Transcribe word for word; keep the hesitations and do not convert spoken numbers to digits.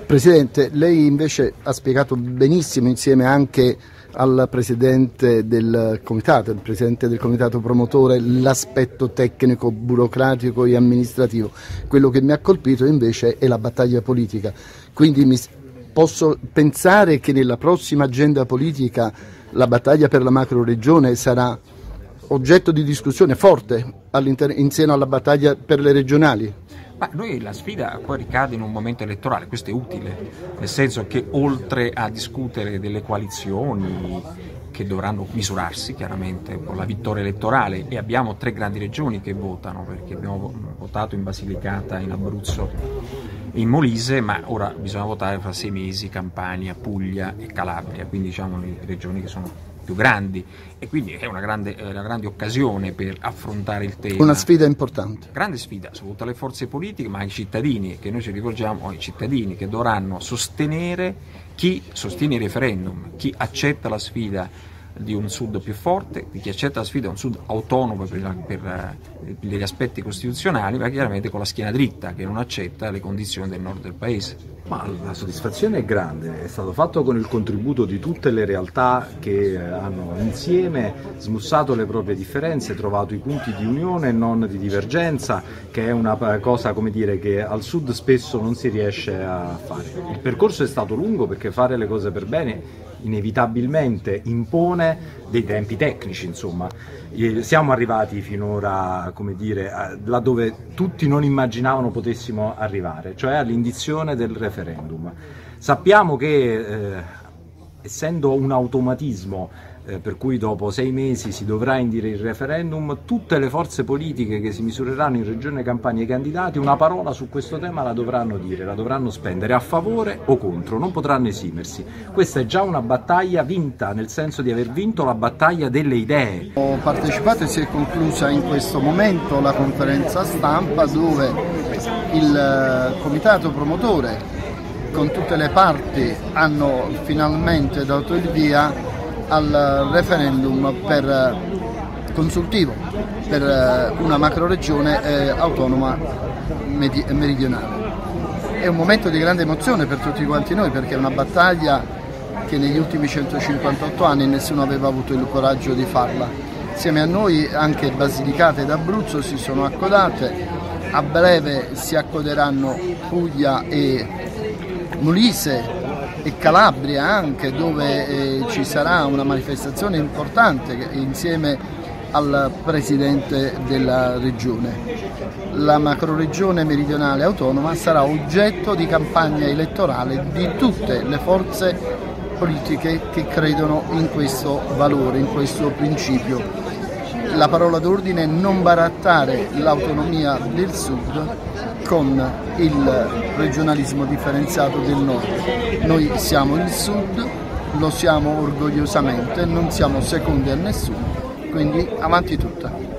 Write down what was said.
Presidente, lei invece ha spiegato benissimo, insieme anche al Presidente del Comitato, il Presidente del Comitato promotore, l'aspetto tecnico, burocratico e amministrativo. Quello che mi ha colpito invece è la battaglia politica. Quindi mi posso pensare che nella prossima agenda politica la battaglia per la macroregione sarà oggetto di discussione forte in seno alla battaglia per le regionali? Ma noi la sfida poi ricade in un momento elettorale, questo è utile, nel senso che oltre a discutere delle coalizioni che dovranno misurarsi chiaramente con la vittoria elettorale, e abbiamo tre grandi regioni che votano, perché abbiamo votato in Basilicata, in Abruzzo e in Molise, ma ora bisogna votare fra sei mesi Campania, Puglia e Calabria, quindi diciamo le regioni che sono più grandi, e quindi è una grande, una grande occasione per affrontare il tema. Una sfida importante. Grande sfida, soprattutto alle forze politiche, ma ai cittadini, che noi ci rivolgiamo ai cittadini che dovranno sostenere chi sostiene il referendum, chi accetta la sfida di un Sud più forte, chi accetta la sfida di un Sud autonomo per, la, per gli aspetti costituzionali, ma chiaramente con la schiena dritta, che non accetta le condizioni del nord del paese. Ma la soddisfazione è grande, è stato fatto con il contributo di tutte le realtà che hanno insieme smussato le proprie differenze, trovato i punti di unione e non di divergenza, che è una cosa, come dire, che al Sud spesso non si riesce a fare. Il percorso è stato lungo, perché fare le cose per bene inevitabilmente impone dei tempi tecnici, insomma. Siamo arrivati finora, come dire, laddove tutti non immaginavano potessimo arrivare, cioè all'indizione del referendum. Sappiamo che, eh, essendo un automatismo, eh, per cui dopo sei mesi si dovrà indire il referendum, tutte le forze politiche che si misureranno in Regione Campania, i candidati, una parola su questo tema la dovranno dire, la dovranno spendere a favore o contro, non potranno esimersi. Questa è già una battaglia vinta, nel senso di aver vinto la battaglia delle idee. Ho partecipato e si è conclusa in questo momento la conferenza stampa, dove il comitato promotore con tutte le parti hanno finalmente dato il via al referendum per consultivo per una macroregione eh, autonoma meridionale. È un momento di grande emozione per tutti quanti noi, perché è una battaglia che negli ultimi centocinquantotto anni nessuno aveva avuto il coraggio di farla. Insieme a noi anche Basilicata ed Abruzzo si sono accodate, a breve si accoderanno Puglia e Molise e Calabria anche, dove eh, ci sarà una manifestazione importante insieme al Presidente della Regione. La macroregione meridionale autonoma sarà oggetto di campagna elettorale di tutte le forze politiche che credono in questo valore, in questo principio. La parola d'ordine è non barattare l'autonomia del Sud con il regionalismo differenziato del Nord. Noi siamo il Sud, lo siamo orgogliosamente, non siamo secondi a nessuno, quindi avanti tutta.